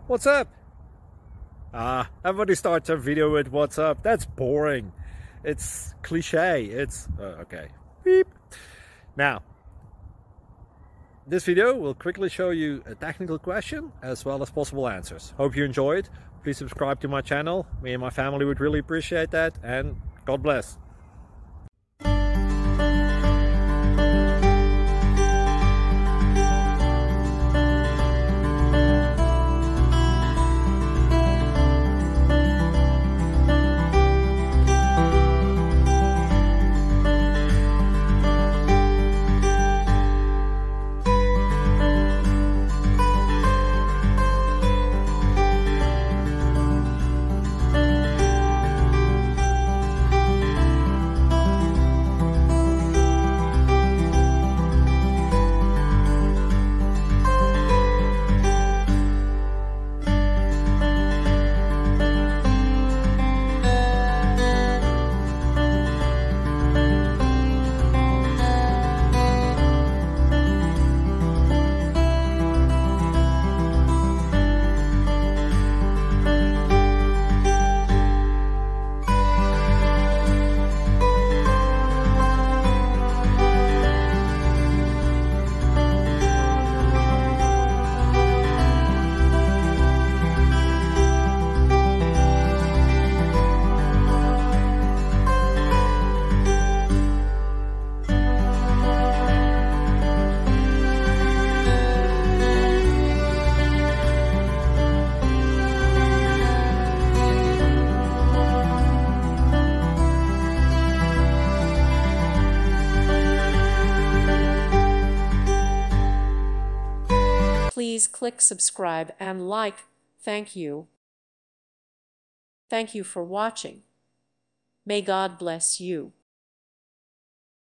What's up? Everybody starts a video with what's up. That's boring. It's cliche. It's okay. Beep. Now, this video will quickly show you a technical question as well as possible answers. Hope you enjoy it. Please subscribe to my channel. Me and my family would really appreciate that, and God bless. Please click subscribe and like. Thank you. Thank you for watching. May God bless you.